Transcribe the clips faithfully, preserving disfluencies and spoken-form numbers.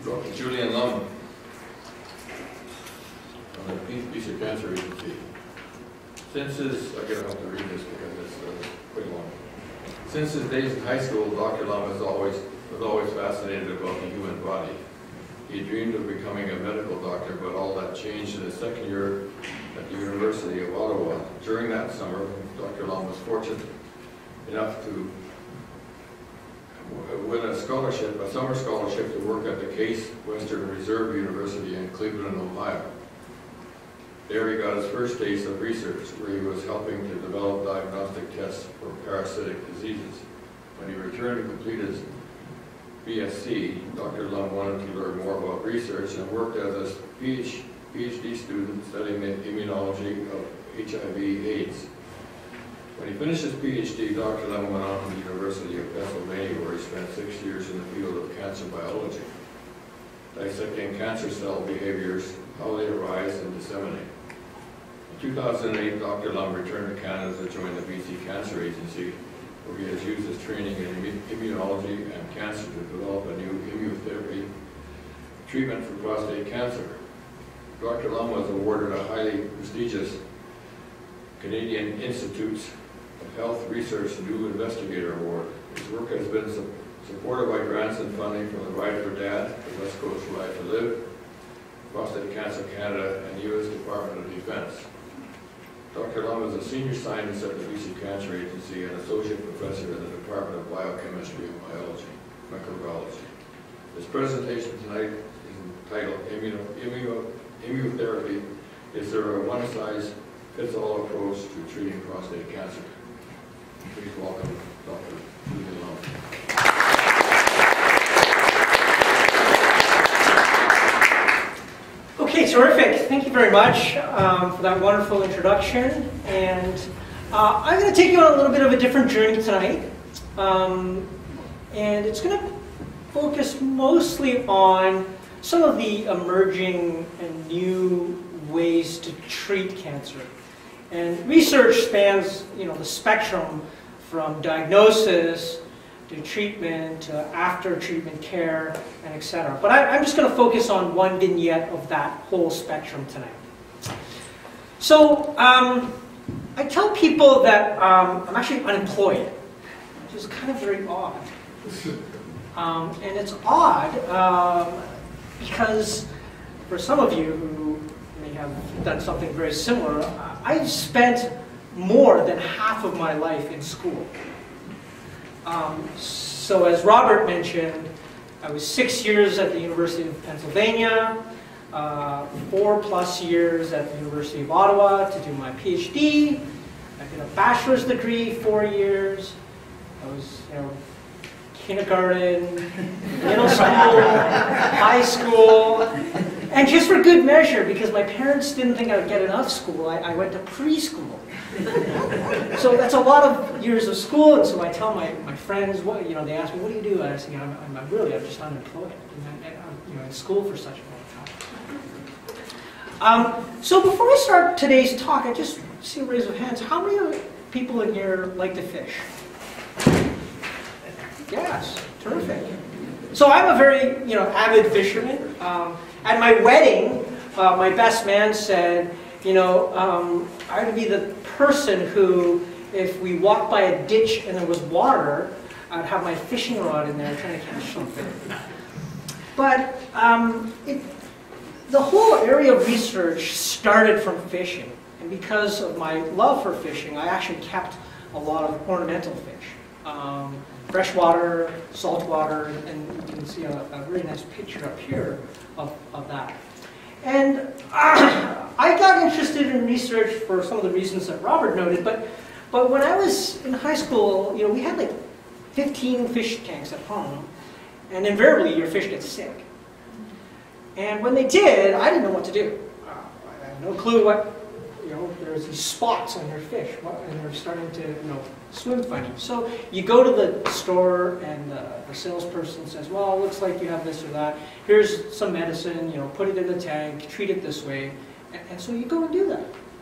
Doctor Julien Lum from the B C Cancer Agency. Since his, I gotta have to read this because it's uh, quite long. Since his days in high school, Doctor Lum was always, was always fascinated about the human body. He dreamed of becoming a medical doctor, but all that changed in his second year at the University of Ottawa. During that summer, Doctor Lum was fortunate enough to win a scholarship, a summer scholarship to work at the Case Western Reserve University in Cleveland, Ohio. There he got his first taste of research, where he was helping to develop diagnostic tests for parasitic diseases. When he returned to complete his B S c, Doctor Lum wanted to learn more about research and worked as a PhD student studying the immunology of H I V AIDS. When he finished his PhD, Doctor Lum went on to the University of Pennsylvania, where he spent six years in the field of cancer biology, dissecting cancer cell behaviors, how they arise and disseminate. In two thousand eight, Doctor Lum returned to Canada to join the B C Cancer Agency, where he has used his training in immunology and cancer to develop a new immunotherapy treatment for prostate cancer. Doctor Lum was awarded a highly prestigious Canadian Institutes of Health Research New Investigator Award. His work has been su supported by grants and funding from the Ride for Dad, the West Coast Ride to Live, Prostate Cancer Canada, and U S Department of Defense. Doctor Lum is a senior scientist at the B C Cancer Agency and associate professor in the Department of Biochemistry and Biology, Microbiology. His presentation tonight is entitled Immuno, Immuno, Immunotherapy. Is there a one-size-fits-all approach to treating prostate cancer? Please welcome Doctor Julien Lum. Okay, terrific. Thank you very much um, for that wonderful introduction. And uh, I'm going to take you on a little bit of a different journey tonight. Um, and it's going to focus mostly on some of the emerging and new ways to treat cancer. And research spans, you know, the spectrum from diagnosis to treatment, to after-treatment care, and et cetera. But I, I'm just going to focus on one vignette of that whole spectrum tonight. So um, I tell people that um, I'm actually unemployed, which is kind of very odd. Um, and it's odd um, because for some of you who may have done something very similar, I spent more than half of my life in school. Um, so as Robert mentioned, I was six years at the University of Pennsylvania, uh, four plus years at the University of Ottawa to do my PhD. I did a bachelor's degree, four years. I was, you know, kindergarten, middle school, high school, and just for good measure, because my parents didn't think I would get enough school, I, I went to preschool. So that's a lot of years of school, and so I tell my, my friends, what, you know, they ask me, what do you do? And I say, you know, I'm, I'm really, I'm just unemployed. And I, I'm, you know, in school for such a long time. Um, so before I start today's talk, I just see a raise of hands. How many people in here like to fish? Yes, terrific. So I'm a very, you know, avid fisherman. Um, at my wedding, uh, my best man said, you know, um, I would be the person who, if we walked by a ditch and there was water, I'd have my fishing rod in there trying to catch something. But um, it, the whole area of research started from fishing. And because of my love for fishing, I actually kept a lot of ornamental fish. Um, freshwater, saltwater, and you can see a, a very nice picture up here of, of that. And uh, I got interested in research for some of the reasons that Robert noted, but, but when I was in high school, you know, we had like fifteen fish tanks at home, and invariably your fish gets sick. And when they did, I didn't know what to do. Uh, I had no clue what, you know, there's these spots on your fish, and they're starting to, you know, swim funny. So you go to the store and uh, the salesperson says, well, it looks like you have this or that. Here's some medicine, you know, put it in the tank, treat it this way. And, and so you go and do that.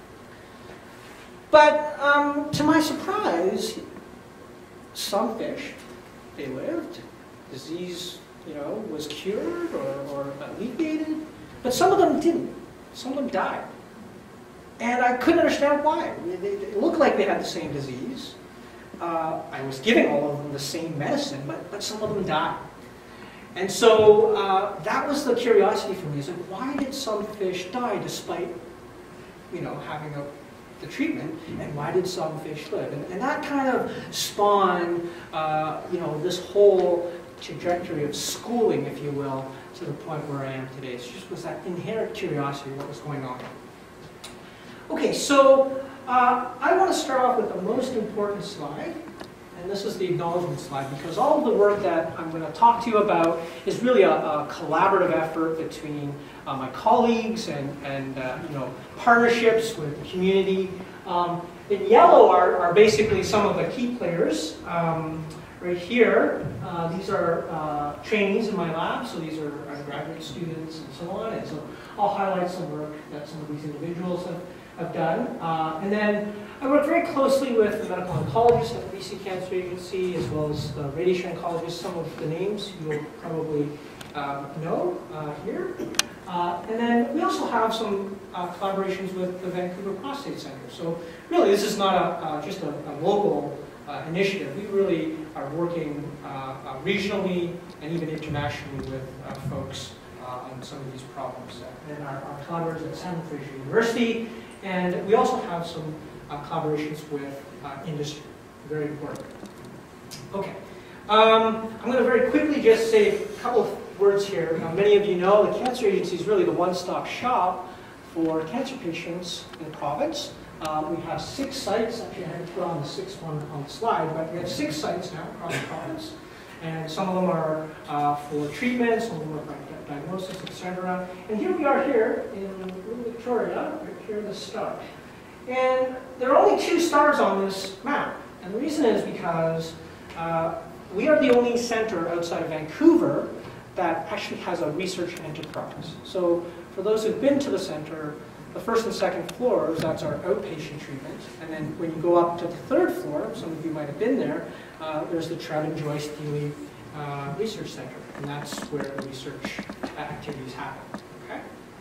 But um, to my surprise, some fish, they lived. Disease you know, was cured or, or alleviated, but some of them didn't. Some of them died. And I couldn't understand why. It looked like they had the same disease. Uh, I was giving all of them the same medicine, but, but some of them died. And so uh, that was the curiosity for me. Is like, why did some fish die despite, you know, having a, the treatment, and why did some fish live? And, and that kind of spawned, uh, you know, this whole trajectory of schooling, if you will, to the point where I am today. It just was that inherent curiosity of what was going on. Okay, so uh, I want to start off with the most important slide, and this is the acknowledgement slide, because all of the work that I'm going to talk to you about is really a, a collaborative effort between uh, my colleagues and, and uh, you know, partnerships with the community. Um, in yellow are, are basically some of the key players. Um, right here, uh, these are uh, trainees in my lab, so these are graduate students and so on, and so I'll highlight some work that some of these individuals have I've done. Uh, and then I work very closely with the medical oncologists at the B C Cancer Agency, as well as the radiation oncologists. Some of the names you'll probably uh, know uh, here. Uh, and then we also have some uh, collaborations with the Vancouver Prostate Center. So really, this is not a, uh, just a, a local uh, initiative. We really are working uh, uh, regionally and even internationally with uh, folks uh, on some of these problems. And our, our collaborators at San Francisco University. And we also have some uh, collaborations with uh, industry, very important. Okay, um, I'm going to very quickly just say a couple of words here. Now, many of you know the Cancer Agency is really the one-stop shop for cancer patients in the province. Um, we have six sites. Actually, I haven't put on the sixth one on the slide, but we have six sites now across the province. And some of them are uh, for treatment, some of them are for diagnosis, et cetera. And here we are here in Little Victoria, right here in the star. And there are only two stars on this map. And the reason is because uh, we are the only center outside of Vancouver that actually has a research enterprise. So for those who've been to the center, the first and second floors, that's our outpatient treatment. And then when you go up to the third floor, some of you might have been there, uh, there's the Trout and Joyce Dealey uh, Research Center. And that's where the research activities happen. Okay?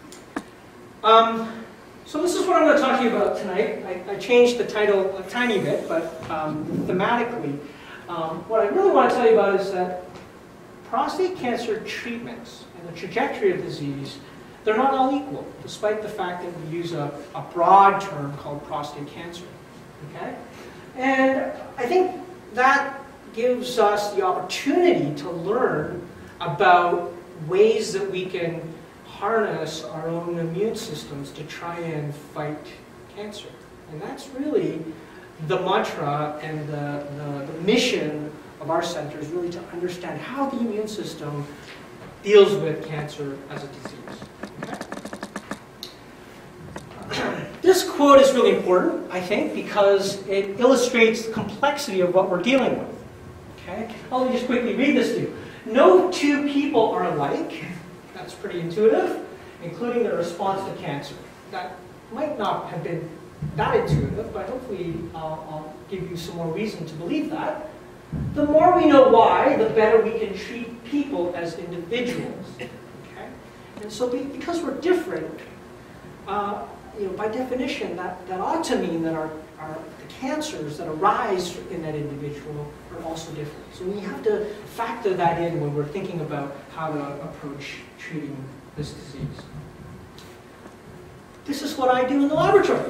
Um, so this is what I'm going to talk to you about tonight. I, I changed the title a tiny bit, but um, thematically, um, what I really want to tell you about is that prostate cancer treatments and the trajectory of disease, they're not all equal, despite the fact that we use a, a broad term called prostate cancer. Okay? And I think that gives us the opportunity to learn about ways that we can harness our own immune systems to try and fight cancer. And that's really the mantra and the, the, the mission of our center, is really to understand how the immune system deals with cancer as a disease. Okay? This quote is really important, I think, because it illustrates the complexity of what we're dealing with. Okay? I'll just quickly read this to you. No two people are alike. That's pretty intuitive, including their response to cancer. That might not have been that intuitive, but hopefully I'll, I'll give you some more reason to believe that. The more we know why, the better we can treat people as individuals. Okay? And so we, because we're different, uh, you know, by definition, that, that ought to mean that our, our the cancers that arise in that individual are also different. So we have to factor that in when we're thinking about how to approach treating this disease. This is what I do in the laboratory.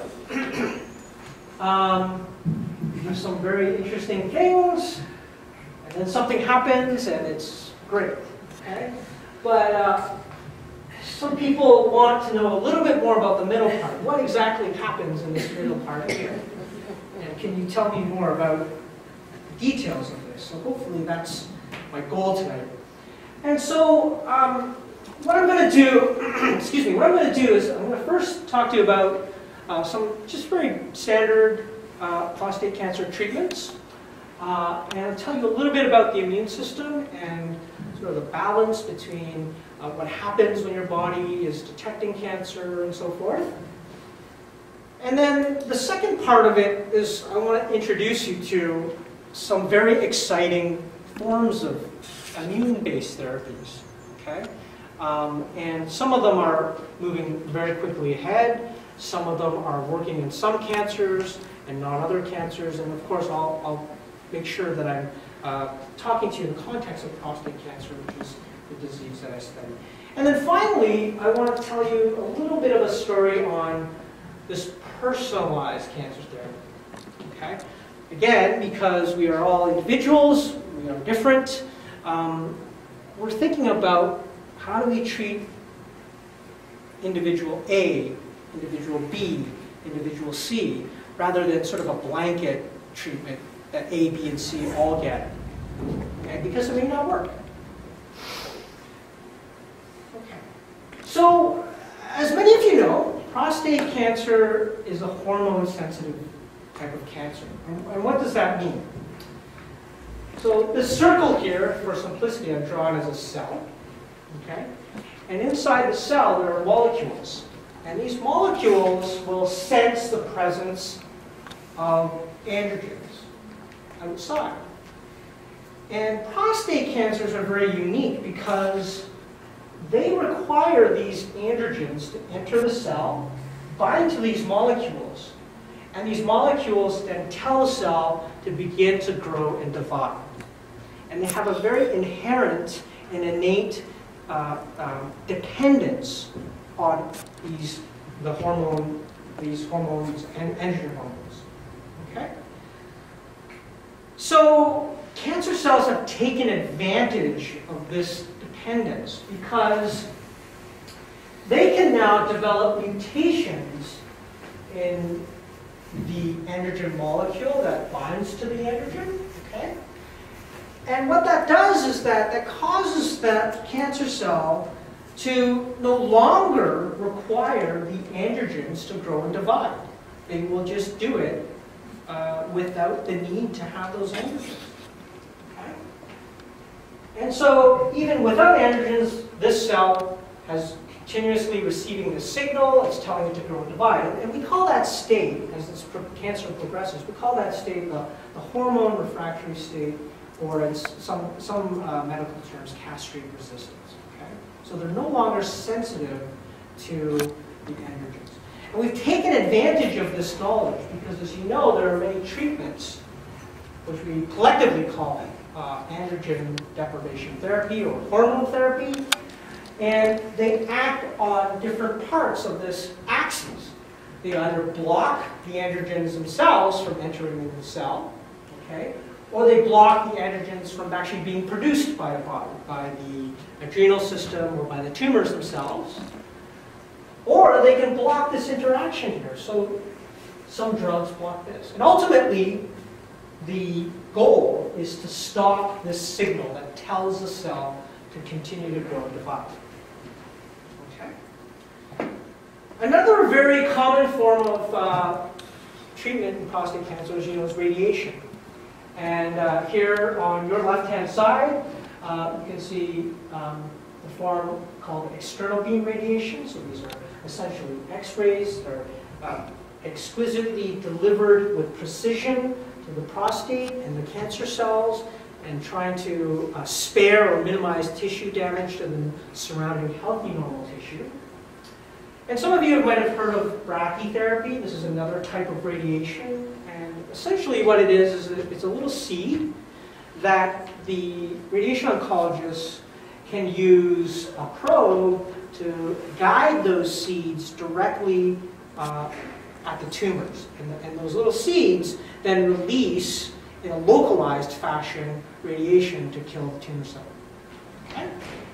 um, do some very interesting things, and then something happens, and it's great. Okay? But uh, some people want to know a little bit more about the middle part. What exactly happens in this middle part here? And can you tell me more about the details of this? So hopefully that's my goal tonight. And so um, what I'm going to do, excuse me, what I'm going to do is I'm going to first talk to you about uh, some just very standard uh, prostate cancer treatments. Uh, and I'll tell you a little bit about the immune system and sort of the balance between uh, what happens when your body is detecting cancer and so forth. And then the second part of it is I want to introduce you to some very exciting forms of immune-based therapies, okay? Um, and some of them are moving very quickly ahead. Some of them are working in some cancers and not other cancers. And of course, I'll, I'll make sure that I'm uh, talking to you in the context of prostate cancer, which is the disease that I study. And then finally, I want to tell you a little bit of a story on this personalized cancer therapy, okay? Again, because we are all individuals, we are different, um, we're thinking about how do we treat individual A, individual B, individual C, rather than sort of a blanket treatment that A, B, and C all get, okay? Because it may not work. Okay. So, as many of you know, prostate cancer is a hormone-sensitive type of cancer. And, and what does that mean? So this circle here, for simplicity, I've drawn as a cell. Okay? And inside the cell, there are molecules. And these molecules will sense the presence of androgens outside. And prostate cancers are very unique because they require these androgens to enter the cell, bind to these molecules, and these molecules then tell the cell to begin to grow and divide. And they have a very inherent and innate uh, um, dependence on these the hormone, these hormones and androgen hormones. Okay. So cancer cells have taken advantage of this dependence because they can now develop mutations in the androgen molecule that binds to the androgen. Okay. And what that does is that that causes that cancer cell to no longer require the androgens to grow and divide. They will just do it uh, without the need to have those androgens. Okay? And so even without androgens, this cell has continuously receiving the signal, it's telling it to grow and divide. And we call that state, as this cancer progresses, we call that state the, the hormone refractory state, or in some, some uh, medical terms, castrate resistance. Okay? So they're no longer sensitive to the androgens. And we've taken advantage of this knowledge because, as you know, there are many treatments which we collectively call uh, androgen deprivation therapy or hormone therapy, and they act on different parts of this axis. They either block the androgens themselves from entering into the cell, okay, or they block the androgens from actually being produced by the body, by the adrenal system or by the tumors themselves. Or they can block this interaction here. So some drugs block this. And ultimately, the goal is to stop this signal that tells the cell to continue to grow and divide. Okay? Another very common form of uh, treatment in prostate cancer, as you know, is radiation. And uh, here on your left-hand side, uh, you can see um, the form called external beam radiation. So these are essentially X-rays. They're uh, exquisitely delivered with precision to the prostate and the cancer cells, and trying to uh, spare or minimize tissue damage to the surrounding healthy normal tissue. And some of you might have heard of brachytherapy. This is another type of radiation. And essentially what it is, is that it's a little seed that the radiation oncologist can use a probe to guide those seeds directly uh, at the tumors. And, the, and those little seeds then release, in a localized fashion, radiation to kill the tumor cell. Okay?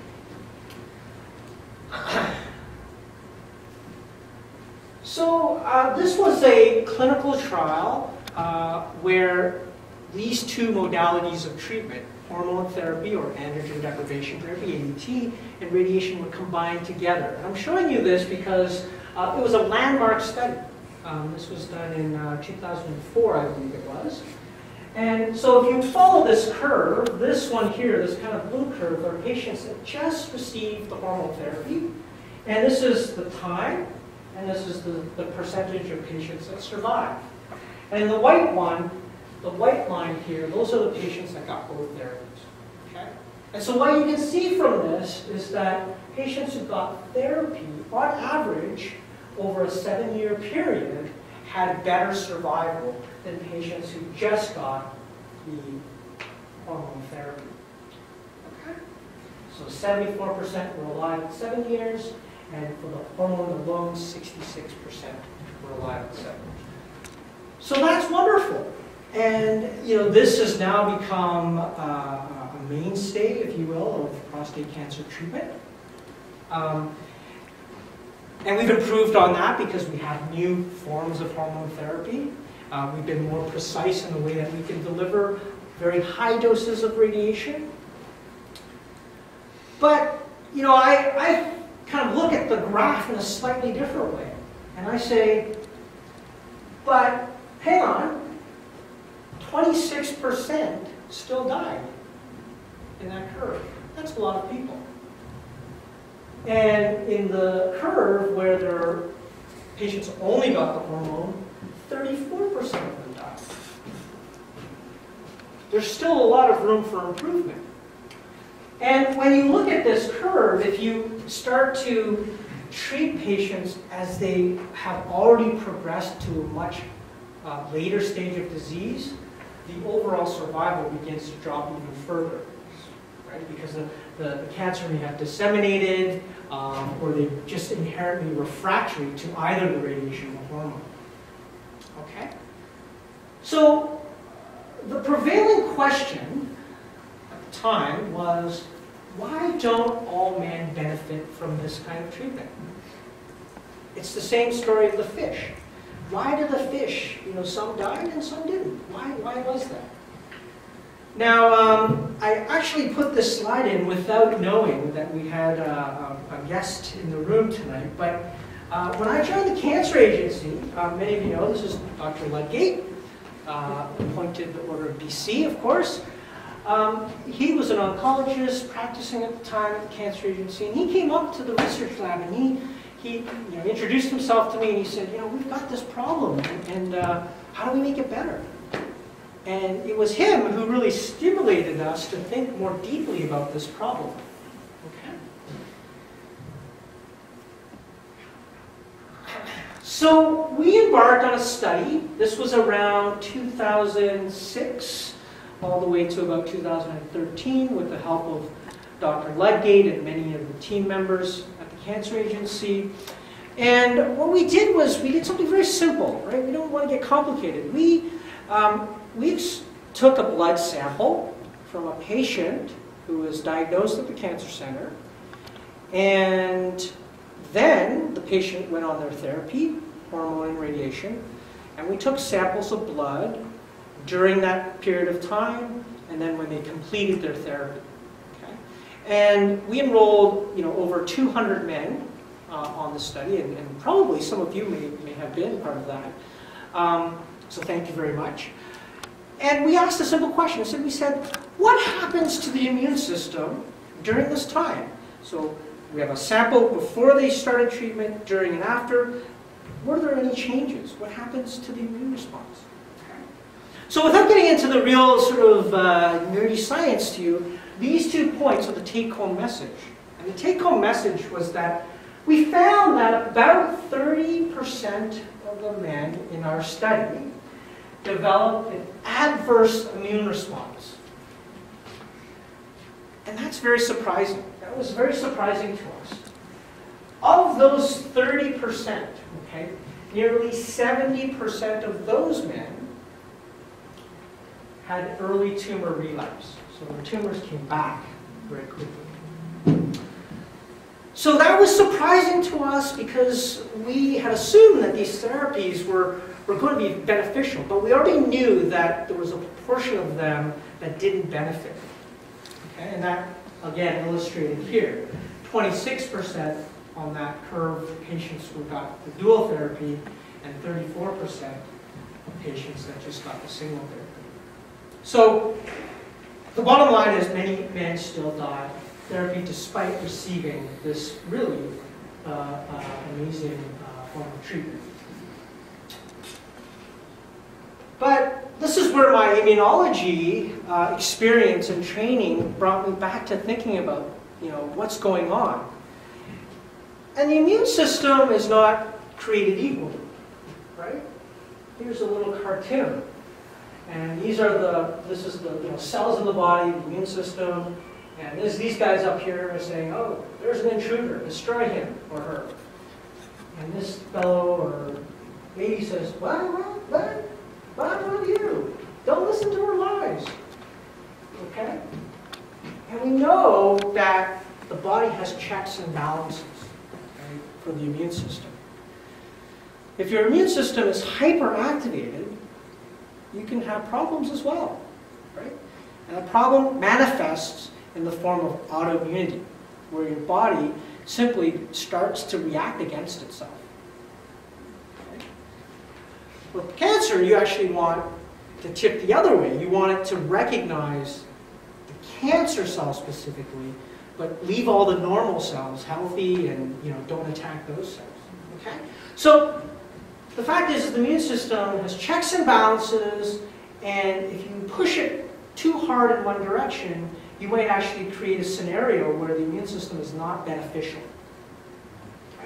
So uh, this was a clinical trial uh, where these two modalities of treatment, hormone therapy or androgen deprivation therapy, A D T, and radiation were combined together. And I'm showing you this because uh, it was a landmark study. Um, this was done in uh, two thousand four, I believe it was. And so if you follow this curve, this one here, this kind of blue curve, are patients that just received the hormone therapy. And this is the time, and this is the, the percentage of patients that survive. And in the white one, the white line here, those are the patients that got both therapies. Okay? And so what you can see from this is that patients who got therapy, on average, over a seven-year period, had better survival than patients who just got the hormone therapy. Okay? So seventy-four percent were alive at seven years, and for the hormone alone, sixty-six percent were alive at seven years. So that's wonderful. And you know, this has now become uh, a mainstay, if you will, of prostate cancer treatment. Um, and we've improved on that because we have new forms of hormone therapy. Uh, we've been more precise in the way that we can deliver very high doses of radiation. But, you know, I, I kind of look at the graph in a slightly different way. And I say, but hang on, twenty-six percent still died in that curve. That's a lot of people. And in the curve where their patients only got the hormone, thirty-four percent of them died. There's still a lot of room for improvement. And when you look at this curve, if you start to treat patients as they have already progressed to a much uh, later stage of disease, the overall survival begins to drop even further. Right? Because the, the, the cancer may have disseminated, um, or they're just inherently refractory to either the radiation or hormone. Okay? So, the prevailing question at the time was, why don't all men benefit from this kind of treatment? It's the same story of the fish. Why did the fish, you know, some died and some didn't? Why, why was that? Now, um, I actually put this slide in without knowing that we had uh, a, a guest in the room tonight, but uh, when I joined the cancer agency, uh, many of you know this is Doctor Ludgate, uh, appointed the Order of B C, of course. Um, he was an oncologist practicing at the time at the cancer agency, and he came up to the research lab and he, he you know, introduced himself to me and he said, you know, we've got this problem, and, and uh, how do we make it better? And it was him who really stimulated us to think more deeply about this problem. Okay. So we embarked on a study. This was around two thousand six, all the way to about two thousand thirteen, with the help of Doctor Ludgate and many of the team members at the cancer agency. And what we did was we did something very simple, right? We don't want to get complicated. We um, We took a blood sample from a patient who was diagnosed at the cancer center, and then the patient went on their therapy, hormone and radiation, and we took samples of blood during that period of time, and then when they completed their therapy. Okay? And we enrolled, you know, over two hundred men uh, on the study, and, and probably some of you may, may have been part of that. Um, so thank you very much. And we asked a simple question. So we said, what happens to the immune system during this time? So we have a sample before they started treatment, during and after. Were there any changes? What happens to the immune response? Okay. So without getting into the real sort of uh, nerdy science to you, these two points are the take-home message. And the take-home message was that we found that about thirty percent of the men in our study developed an adverse immune response. And that's very surprising. That was very surprising to us. Of those thirty percent, okay, nearly seventy percent of those men had early tumor relapse. So their tumors came back very quickly. So that was surprising to us because we had assumed that these therapies were were going to be beneficial, but we already knew that there was a proportion of them that didn't benefit. Okay? And that, again, illustrated here. twenty-six percent on that curve of patients who got the dual therapy, and thirty-four percent of patients that just got the single therapy. So the bottom line is many men still die of therapy despite receiving this really uh, uh, amazing uh, form of treatment. But this is where my immunology uh, experience and training brought me back to thinking about, you know, what's going on. And the immune system is not created equal, right? Here's a little cartoon. And these are the, this is the you know, cells in the body, the immune system. And there's these guys up here are saying, oh, there's an intruder, destroy him or her. And this fellow or lady says, what, what, what? What about you? Don't listen to her lies. Okay? And we know that the body has checks and balances, okay, for the immune system. If your immune system is hyperactivated, you can have problems as well, right? And the problem manifests in the form of autoimmunity, where your body simply starts to react against itself. Okay? With cancer, you actually want to tip the other way. You want it to recognize the cancer cell specifically, but leave all the normal cells healthy and, you know, don't attack those cells. Okay? So the fact is, the immune system has checks and balances, and if you push it too hard in one direction, you might actually create a scenario where the immune system is not beneficial. Okay?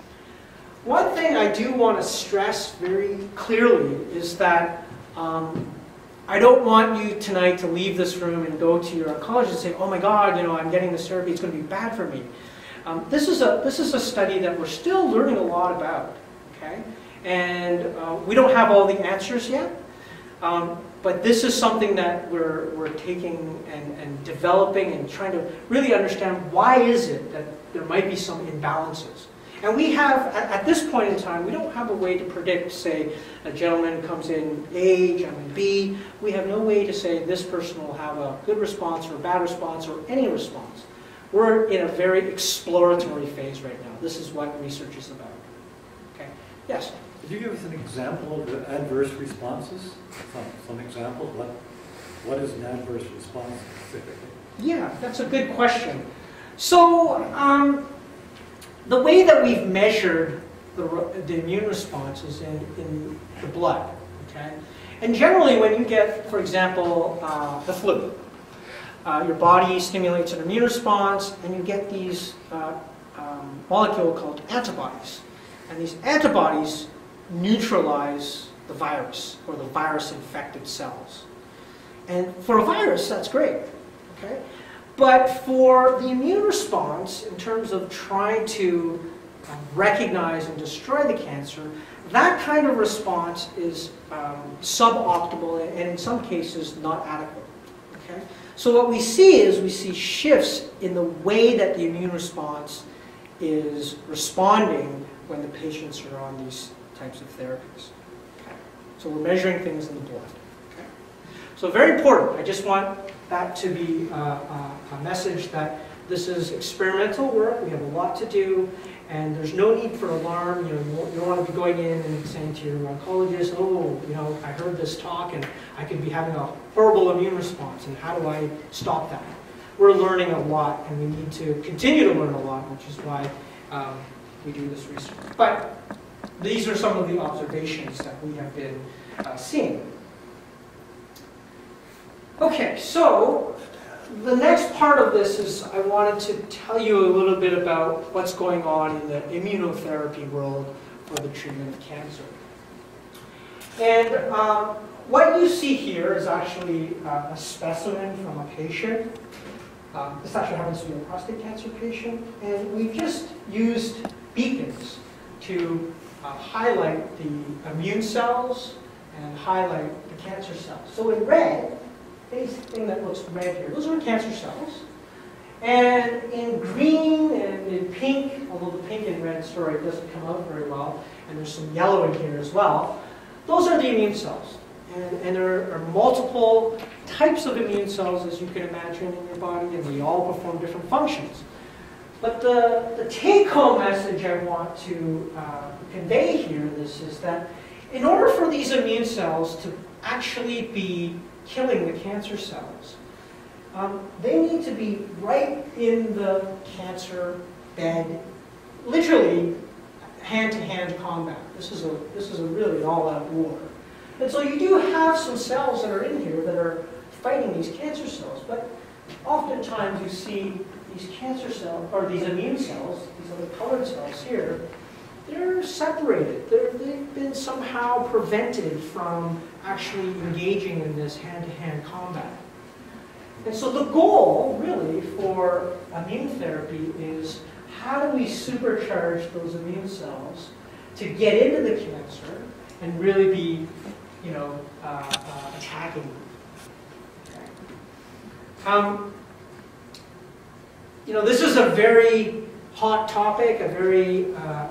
One thing I do want to stress very clearly is that um, I don't want you tonight to leave this room and go to your oncologist and say, oh my God, you know, I'm getting this therapy, it's going to be bad for me. Um, this is a, this is a study that we're still learning a lot about. Okay? And uh, we don't have all the answers yet, um, but this is something that we're, we're taking and, and developing and trying to really understand why is it that there might be some imbalances. And we have, at, at this point in time, we don't have a way to predict, say, a gentleman comes in A, gentleman B. We have no way to say this person will have a good response or a bad response or any response. We're in a very exploratory phase right now. This is what research is about. Okay? Yes? Could you give us an example of the adverse responses? Some, some examples? What, what is an adverse response specifically? Yeah, that's a good question. So, um, the way that we've measured the, the immune response is in, in the blood, okay? And generally when you get, for example, uh, the flu, uh, your body stimulates an immune response and you get these uh, um, molecule called antibodies. And these antibodies neutralize the virus or the virus-infected cells. And for a virus, that's great, okay? But for the immune response, in terms of trying to um, recognize and destroy the cancer, that kind of response is um, suboptimal and in some cases not adequate. Okay? So what we see is we see shifts in the way that the immune response is responding when the patients are on these types of therapies. Okay? So we're measuring things in the blood. Okay? So very important. I just want that to be uh, uh, a message that this is experimental work. We have a lot to do, and there's no need for alarm. You know, you don't want to be going in and saying to your oncologist, "Oh, you know, I heard this talk, and I could be having a horrible immune response, and how do I stop that?" We're learning a lot, and we need to continue to learn a lot, which is why um, we do this research. But these are some of the observations that we have been uh, seeing. Okay, so the next part of this is I wanted to tell you a little bit about what's going on in the immunotherapy world for the treatment of cancer. And um, what you see here is actually uh, a specimen from a patient. Um, this actually happens to be a prostate cancer patient. And we've just used beacons to uh, highlight the immune cells and highlight the cancer cells. So in red, thing that looks red here, those are cancer cells. And in green and in pink, although the pink and red story doesn't come out very well, and there's some yellow in here as well, those are the immune cells. And, and there are multiple types of immune cells, as you can imagine, in your body, and they all perform different functions. But the, the take-home message I want to uh, convey here this is that in order for these immune cells to actually be killing the cancer cells, um, they need to be right in the cancer bed, literally hand-to-hand combat. This is a this is a really all-out war. And so you do have some cells that are in here that are fighting these cancer cells, but oftentimes you see these cancer cells, or these immune cells, these other colored cells here, they're separated. They're, they've been somehow prevented from actually engaging in this hand-to-hand combat. And so the goal, really, for immune therapy is how do we supercharge those immune cells to get into the cancer and really be, you know, uh, uh, attacking them. Okay. Um, you know, this is a very hot topic, a very uh,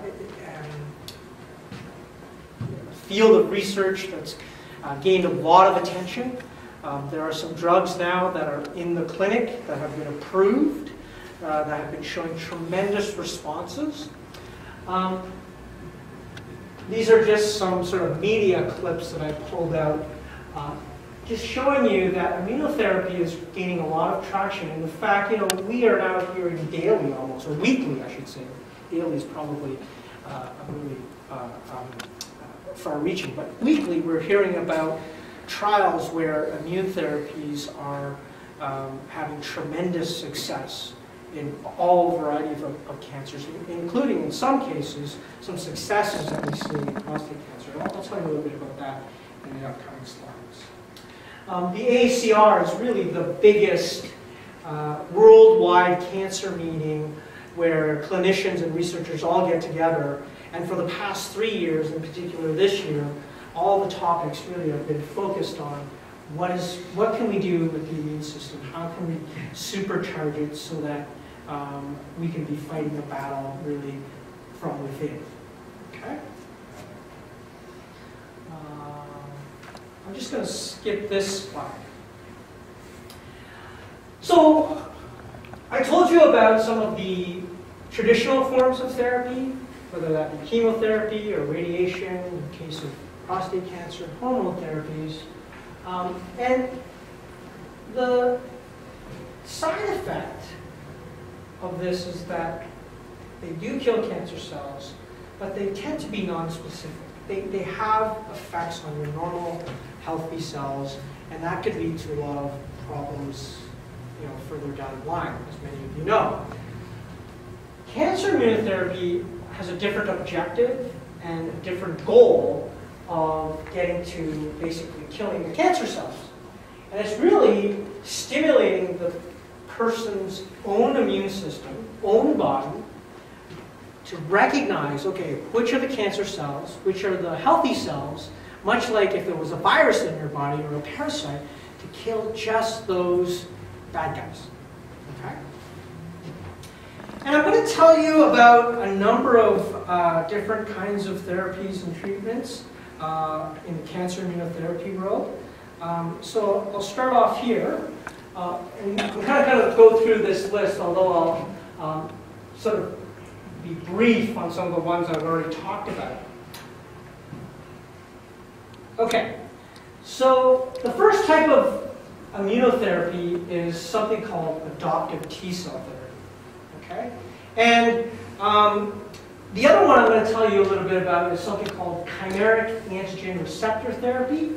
um, field of research that's uh, gained a lot of attention. Um, there are some drugs now that are in the clinic that have been approved, uh, that have been showing tremendous responses. Um, these are just some sort of media clips that I pulled out, uh, just showing you that immunotherapy is gaining a lot of traction. And in fact, you know, we are now hearing daily almost, or weekly, I should say. Daily is probably uh, really uh, um, far-reaching, but weekly we're hearing about trials where immune therapies are um, having tremendous success in all variety of, of cancers, including in some cases some successes that we see in prostate cancer. And I'll, I'll tell you a little bit about that in the upcoming slides. Um, the A A C R is really the biggest uh, worldwide cancer meeting where clinicians and researchers all get together, and for the past three years, in particular this year, all the topics really have been focused on what is what can we do with the immune system? How can we supercharge it so that um, we can be fighting a battle really from within? Okay. Uh, I'm just going to skip this slide. So I told you about some of the traditional forms of therapy, whether that be chemotherapy or radiation in the case of prostate cancer, hormonal therapies, um, and the side effect of this is that they do kill cancer cells, but they tend to be non-specific. They, they have effects on your normal, healthy cells, and that could lead to a lot of problems, you know, further down the line, as many of you know. Cancer immunotherapy has a different objective and a different goal of getting to basically killing the cancer cells. And it's really stimulating the person's own immune system, own body, to recognize, okay, which are the cancer cells, which are the healthy cells, much like if there was a virus in your body or a parasite, to kill just those bad guys. Okay? And I'm going to tell you about a number of uh, different kinds of therapies and treatments Uh, in the cancer immunotherapy world. Um, so I'll start off here. Uh, and I'm kind of going to go through this list, although I'll um, sort of be brief on some of the ones I've already talked about. Okay, so the first type of immunotherapy is something called adoptive T-cell therapy. Okay, and um, the other one I'm going to tell you a little bit about is something called chimeric antigen receptor therapy.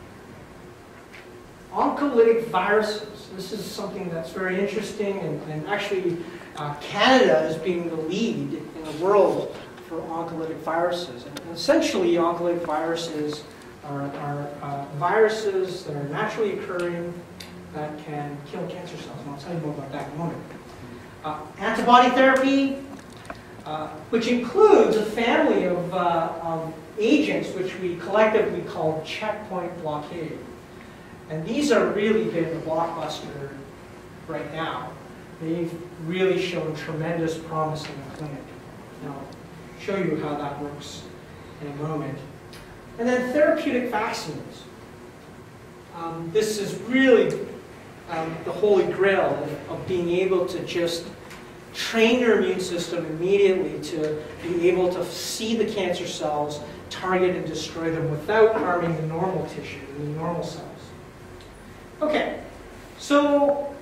Oncolytic viruses. This is something that's very interesting, and, and actually uh, Canada is being the lead in the world for oncolytic viruses. And essentially, oncolytic viruses are, are uh, viruses that are naturally occurring that can kill cancer cells. And I'll tell you more about that in a moment. Uh, antibody therapy, Uh, which includes a family of, uh, of agents which we collectively call checkpoint blockade. And these are really been a blockbuster right now. They've really shown tremendous promise in the clinic. And I'll show you how that works in a moment. And then therapeutic vaccines. Um, this is really um, the holy grail of, of being able to just train your immune system immediately to be able to see the cancer cells, target and destroy them without harming the normal tissue, the normal cells. Okay, so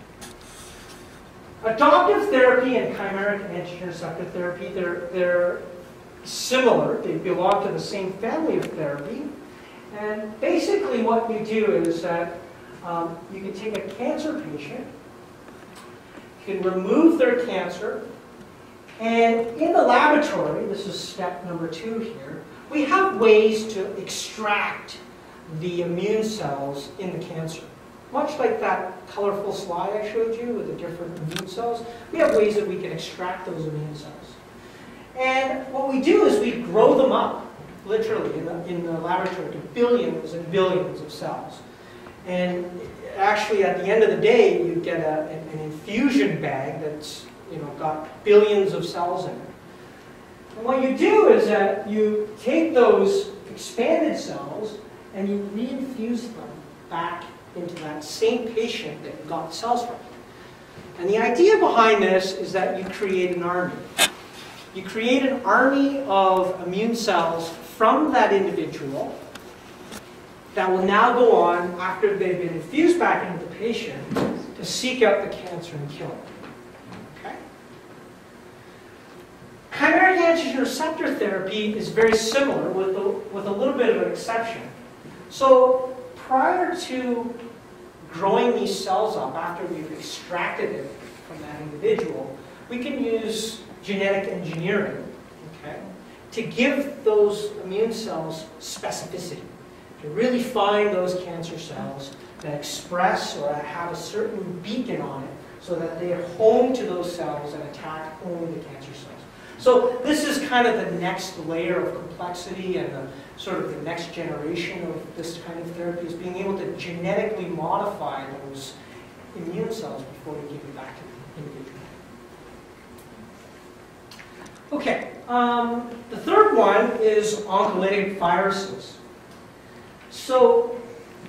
adoptive therapy and chimeric antigen receptor therapy, they're, they're similar. They belong to the same family of therapy. And basically what you do is that um, you can take a cancer patient, you can remove their cancer, and in the laboratory, this is step number two here, we have ways to extract the immune cells in the cancer. Much like that colorful slide I showed you with the different immune cells, we have ways that we can extract those immune cells. And what we do is we grow them up, literally, in the, in the laboratory to billions and billions of cells. And actually, at the end of the day, you get a, an infusion bag that's you know, got billions of cells in it. And what you do is that you take those expanded cells and you reinfuse them back into that same patient that you got cells from. And the idea behind this is that you create an army. You create an army of immune cells from that individual that will now go on, after they've been infused back into the patient, to seek out the cancer and kill it. Okay? Chimeric antigen receptor therapy is very similar, with a, with a little bit of an exception. So prior to growing these cells up, after we've extracted it from that individual, we can use genetic engineering, okay, to give those immune cells specificity, to really find those cancer cells that express or have a certain beacon on it so that they are home to those cells and attack only the cancer cells. So this is kind of the next layer of complexity and the sort of the next generation of this kind of therapy, is being able to genetically modify those immune cells before we give them back to the individual. Okay, um, the third one is oncolytic viruses. So,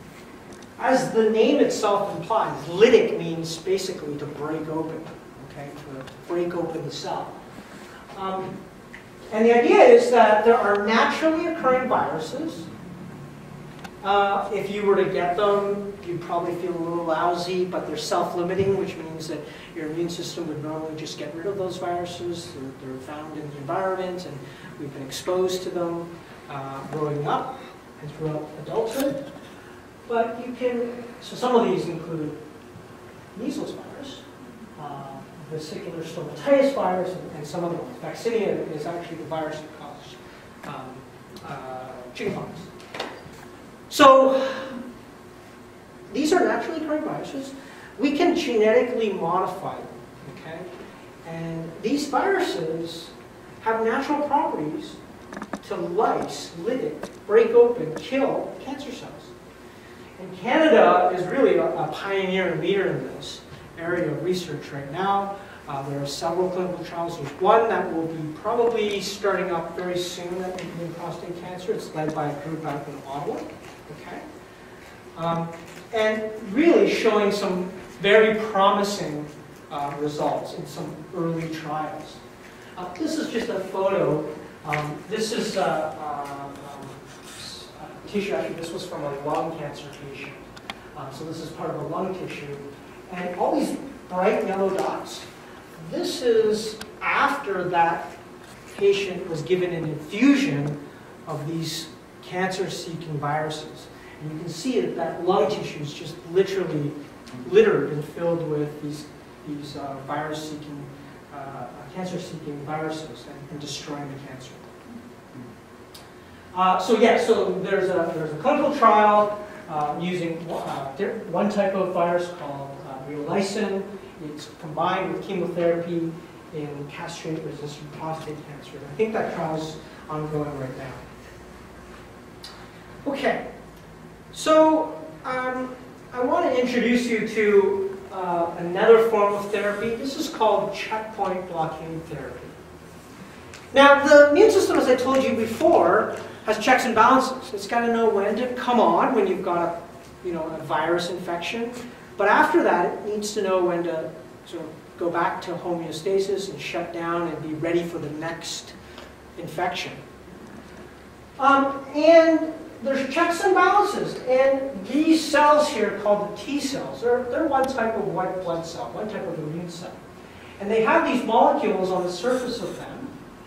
as the name itself implies, lytic means basically to break open, okay, to break open the cell. Um, and the idea is that there are naturally occurring viruses. Uh, if you were to get them, you'd probably feel a little lousy, but they're self-limiting, which means that your immune system would normally just get rid of those viruses. They're, they're found in the environment, and we've been exposed to them uh, growing up and throughout adulthood. But you can, so some of these include measles virus, uh, vesicular stomatitis virus, and, and some of them. Vaccinia is actually the virus that causes um, uh, chickenpox. So these are naturally occurring viruses. We can genetically modify them, okay? And these viruses have natural properties to lyse, lytic, break open, kill cancer cells. And Canada is really a, a pioneer and leader in this area of research right now. Uh, there are several clinical trials. There's one that will be probably starting up very soon in prostate cancer. It's led by a group out in Ottawa. Okay? Um, and really showing some very promising uh, results in some early trials. Uh, this is just a photo. Um, this is uh, uh, um, uh, tissue. Actually, this was from a lung cancer patient. Uh, so this is part of a lung tissue. And all these bright yellow dots, this is after that patient was given an infusion of these cancer-seeking viruses. And you can see that that lung tissue is just literally littered and filled with these, these uh, virus-seeking, uh, cancer-seeking viruses and, and destroying the cancer. Uh, so yeah, so there's a, there's a clinical trial uh, using uh, one type of virus called uh, reolysin. It's combined with chemotherapy in castrate-resistant prostate cancer. And I think that trial's ongoing right now. Okay, so um, I want to introduce you to uh, another form of therapy. This is called checkpoint blockade therapy. Now, the immune system, as I told you before, has checks and balances. It's got to know when to come on when you've got a, you know, a virus infection. But after that, it needs to know when to sort of go back to homeostasis and shut down and be ready for the next infection. Um, and there's checks and balances. And these cells here, called the T cells, they're, they're one type of white blood cell, one type of immune cell. And they have these molecules on the surface of them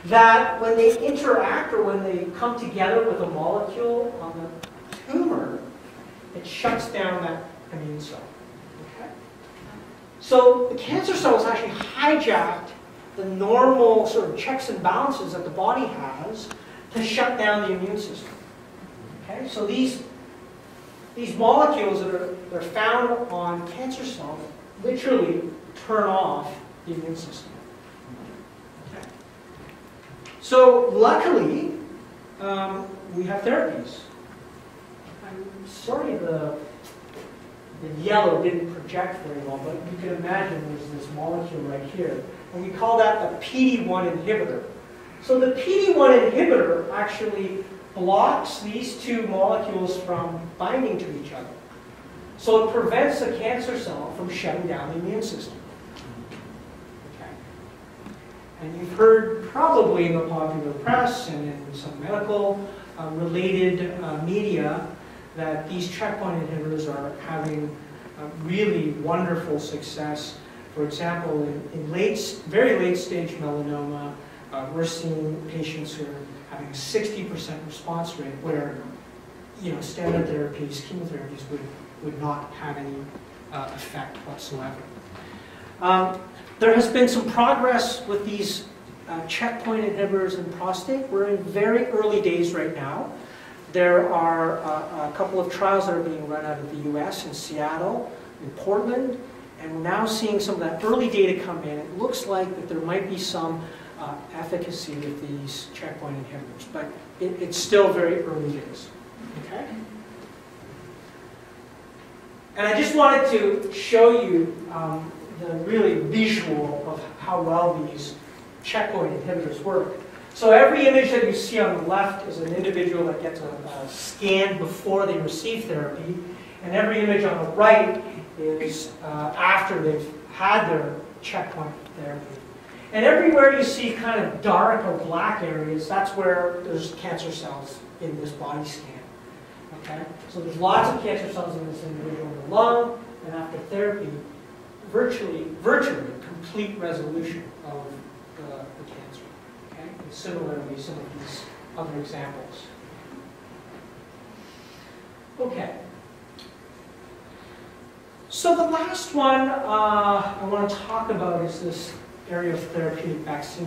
that when they interact or when they come together with a molecule on the tumor, it shuts down that immune cell. Okay? So the cancer cells actually hijacked the normal sort of checks and balances that the body has to shut down the immune system. Okay? So these, these molecules that are, that are found on cancer cells literally turn off the immune system. Okay. So luckily, um, we have therapies. I'm sorry the, the yellow didn't project very well, but you can imagine there's this molecule right here. And we call that a P D one inhibitor. So the P D one inhibitor actually blocks these two molecules from binding to each other. So it prevents the cancer cell from shutting down the immune system. Okay. And you've heard probably in the popular press and in some medical uh, related uh, media that these checkpoint inhibitors are having uh, really wonderful success. For example, in, in late, very late stage melanoma, uh, we're seeing patients who are having a sixty percent response rate where, you know, standard therapies, chemotherapies would, would not have any uh, effect whatsoever. Um, there has been some progress with these uh, checkpoint inhibitors in prostate. We're in very early days right now. There are uh, a couple of trials that are being run out of the U S in Seattle, in Portland, and we're now seeing some of that early data come in. It looks like that there might be some uh, efficacy with these checkpoint inhibitors, but it, it's still very early days. Okay? And I just wanted to show you um, the really visual of how well these checkpoint inhibitors work. So every image that you see on the left is an individual that gets a, a scan before they receive therapy, and every image on the right is uh, after they've had their checkpoint therapy. And everywhere you see kind of dark or black areas, that's where there's cancer cells in this body scan. Okay? So there's lots of cancer cells in this individual in the lung, and after therapy, virtually, virtually complete resolution of the, the cancer. Okay? And similarly, some of these other examples. Okay. So the last one uh, I want to talk about is this area of therapeutic vaccine.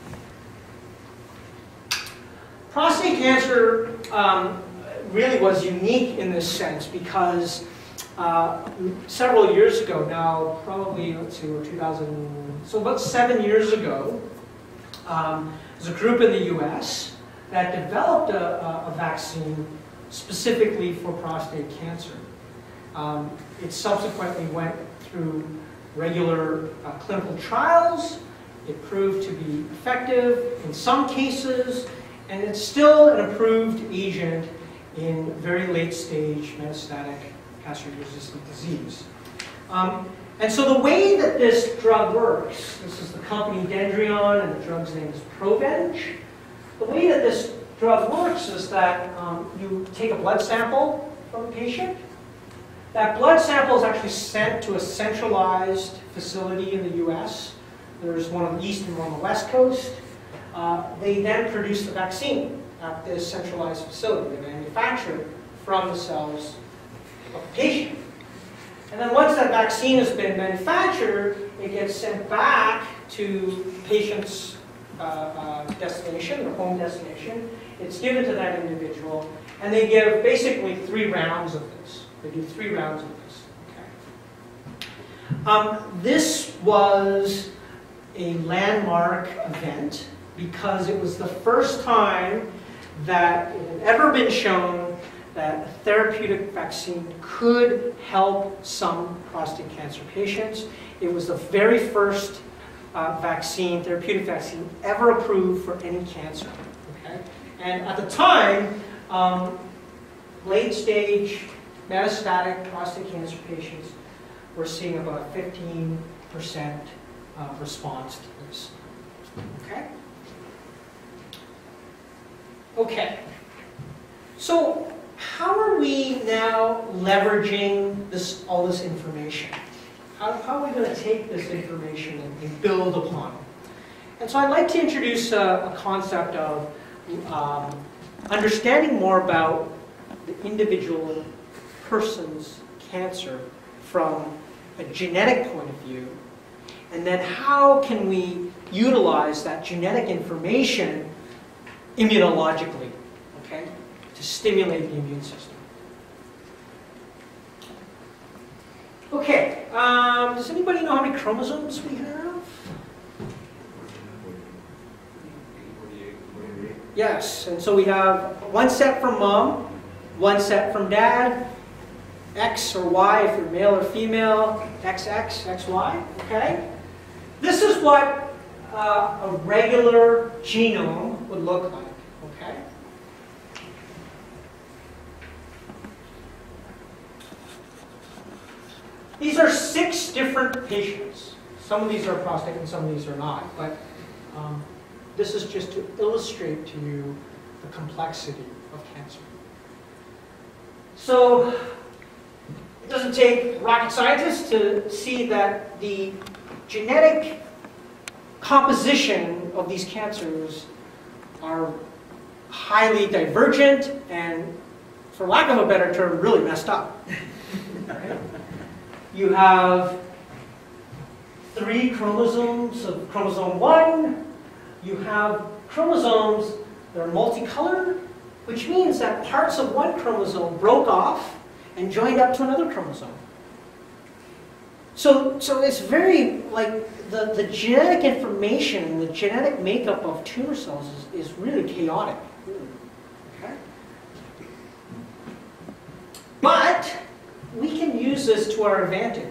Prostate cancer um, really was unique in this sense because uh, several years ago now, probably let's see, two thousand, so about seven years ago, um, there's a group in the U S that developed a, a, a vaccine specifically for prostate cancer. Um, it subsequently went through regular uh, clinical trials. It proved to be effective in some cases, and it's still an approved agent in very late stage metastatic castrate-resistant disease. Um, and so the way that this drug works, this is the company Dendreon, and the drug's name is Provenge. The way that this drug works is that um, you take a blood sample from a patient. That blood sample is actually sent to a centralized facility in the U S. There's one on the east and one on the west coast. Uh, they then produce the vaccine at this centralized facility. They manufacture it from the cells of the patient. And then once that vaccine has been manufactured, it gets sent back to the patient's uh, uh, destination, their home destination. It's given to that individual, and they give basically three rounds of this. They do three rounds of this. Okay. Um, this was a landmark event because it was the first time that it had ever been shown that a therapeutic vaccine could help some prostate cancer patients. It was the very first uh, vaccine, therapeutic vaccine, ever approved for any cancer. Okay? And at the time, um, late stage metastatic prostate cancer patients were seeing about a fifteen percent uh, response to this. Okay? Okay. So how are we now leveraging this, all this information? How, how are we going to take this information and, and build upon it? And so I'd like to introduce a, a concept of um, understanding more about the individual person's cancer from a genetic point of view, and then how can we utilize that genetic information immunologically, okay, to stimulate the immune system. Okay, um, does anybody know how many chromosomes we have? Yes, and so we have one set from mom, one set from dad, X or Y if you're male or female, X X, X Y, okay? This is what uh, a regular genome would look like, okay? These are six different patients. Some of these are prostate and some of these are not, but um, this is just to illustrate to you the complexity of cancer. So, it doesn't take rocket scientists to see that the genetic composition of these cancers are highly divergent and, for lack of a better term, really messed up. Right? You have three chromosomes of chromosome one. You have chromosomes that are multicolored, which means that parts of one chromosome broke off and joined up to another chromosome. So, so it's very, like, the, the genetic information, the genetic makeup of tumor cells is, is really chaotic. Okay? But we can use this to our advantage.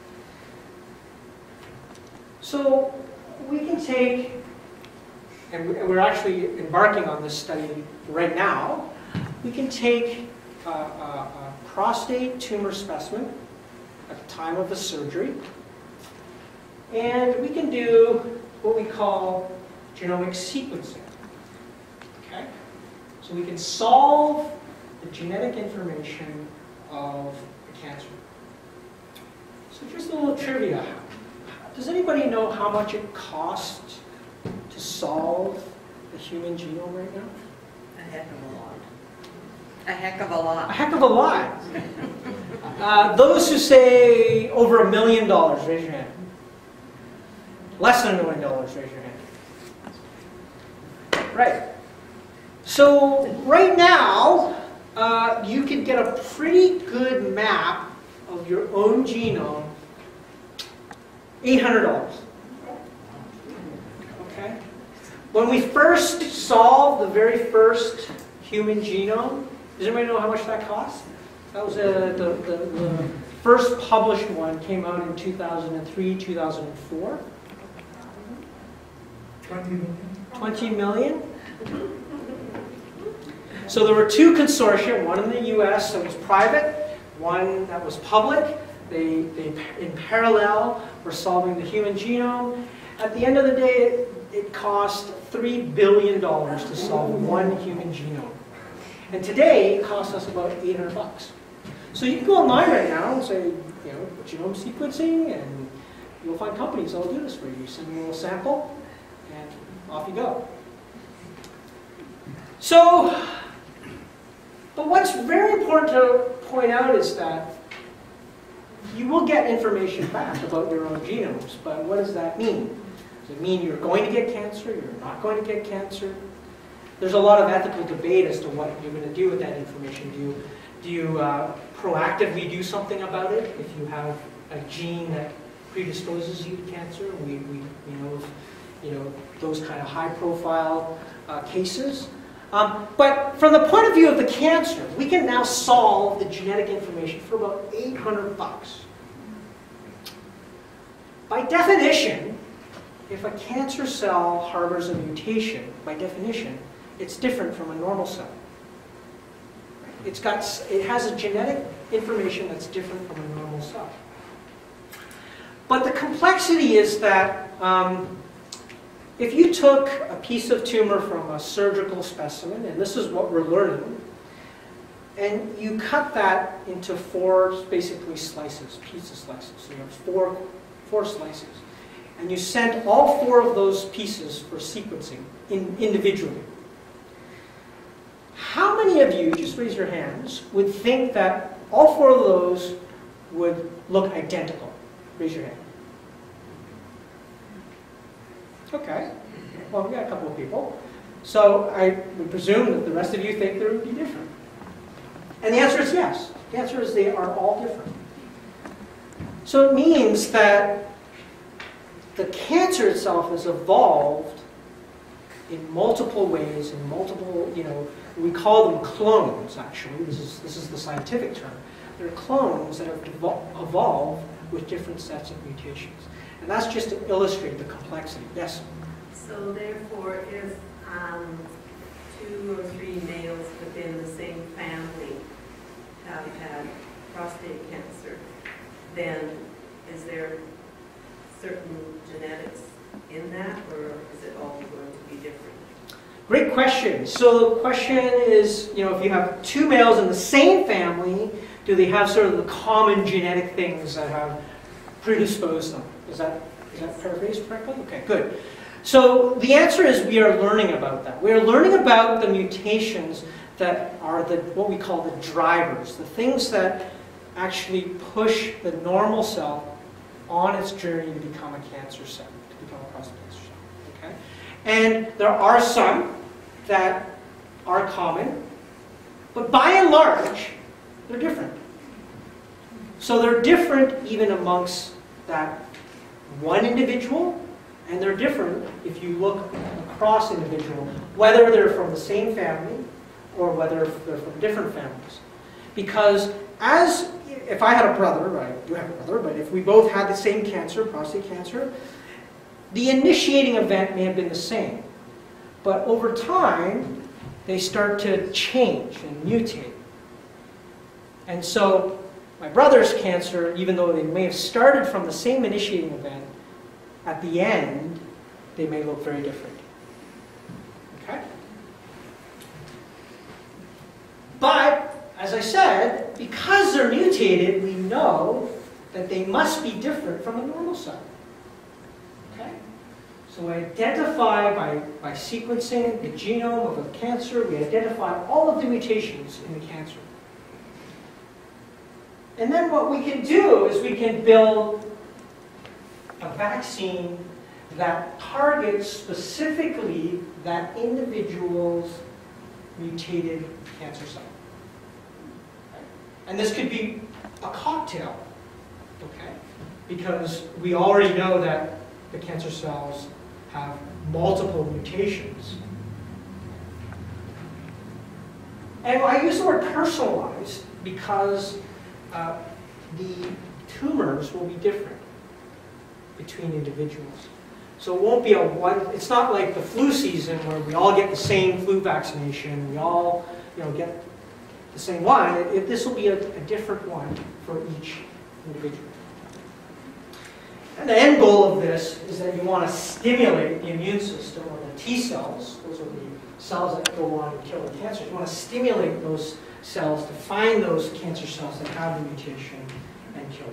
So we can take, and we're actually embarking on this study right now, we can take a, a, a prostate tumor specimen at the time of the surgery, and we can do what we call genomic sequencing. Okay? So we can solve the genetic information of the cancer. So just a little trivia. Does anybody know how much it costs to solve the human genome right now? A heck of a lot. A heck of a lot. A heck of a lot. Uh, those who say over a million dollars, raise your hand. Less than a million dollars, raise your hand. Right. So right now, uh, you can get a pretty good map of your own genome, eight hundred dollars. Okay? When we first solved the very first human genome, does anybody know how much that cost? That was uh, the, the, the first published one, came out in two thousand three, two thousand four. twenty million. twenty million? So there were two consortia, one in the U S that was private, one that was public. They, they in parallel, were solving the human genome. At the end of the day, it, it cost three billion dollars to solve one human genome. And today, it costs us about eight hundred bucks. So you can go online right now and say, you know, genome sequencing, and you'll find companies that will do this for you. You send them a little sample, and off you go. So, but what's very important to point out is that you will get information back about your own genomes, but what does that mean? Does it mean you're going to get cancer, you're not going to get cancer? There's a lot of ethical debate as to what you're going to do with that information. Do you, do you uh, proactively do something about it if you have a gene that predisposes you to cancer? We, we, we know of, you know, those kind of high-profile uh, cases. Um, but from the point of view of the cancer, we can now solve the genetic information for about eight hundred bucks. By definition, if a cancer cell harbors a mutation, by definition, it's different from a normal cell. It's got, it has a genetic information that's different from a normal cell. But the complexity is that um, if you took a piece of tumor from a surgical specimen, and this is what we're learning, and you cut that into four, basically, slices, pizza slices. So you have four, four slices. and you sent all four of those pieces for sequencing in, individually, how many of you, just raise your hands, would think that all four of those would look identical? Raise your hand. Okay. Well, we got a couple of people. So I would presume that the rest of you think they would be different. And the answer is yes. The answer is they are all different. So it means that the cancer itself has evolved in multiple ways, in multiple, you know, we call them clones, actually. This is, this is the scientific term. They're clones that have evolved with different sets of mutations. And that's just to illustrate the complexity. Yes? So therefore, if um, two or three males within the same family have had prostate cancer, then is there certain genetics in that, or is it all going to be different? Great question. So the question is, you know, if you have two males in the same family, do they have sort of the common genetic things that have predisposed them? Is that, is that paraphrased correctly? Okay, good. So the answer is we are learning about that. We are learning about the mutations that are the what we call the drivers, the things that actually push the normal cell on its journey to become a cancer cell, to become a prostate cancer cell. Okay? And there are some that are common, but by and large, they're different. So they're different even amongst that one individual, and they're different if you look across individual, whether they're from the same family or whether they're from different families. Because as, if I had a brother, I do have a brother, but if we both had the same cancer, prostate cancer, the initiating event may have been the same. But over time, they start to change and mutate. And so my brother's cancer, even though they may have started from the same initiating event, at the end, they may look very different. Okay? But, as I said, because they're mutated, we know that they must be different from a normal cell. Okay? So we identify by, by sequencing the genome of a cancer, we identify all of the mutations in the cancer. And then what we can do is we can build a vaccine that targets specifically that individual's mutated cancer cell. Okay? And this could be a cocktail, okay? Because we already know that the cancer cells have multiple mutations. And I use the word personalized because uh, the tumors will be different between individuals. So it won't be a one, it's not like the flu season where we all get the same flu vaccination, we all, you know, get the same one. It, it, this will be a, a different one for each individual. And the end goal of this is that you want to stimulate the immune system, or the T cells, those are the cells that go on and kill the cancer. You want to stimulate those cells to find those cancer cells that have the mutation and kill them.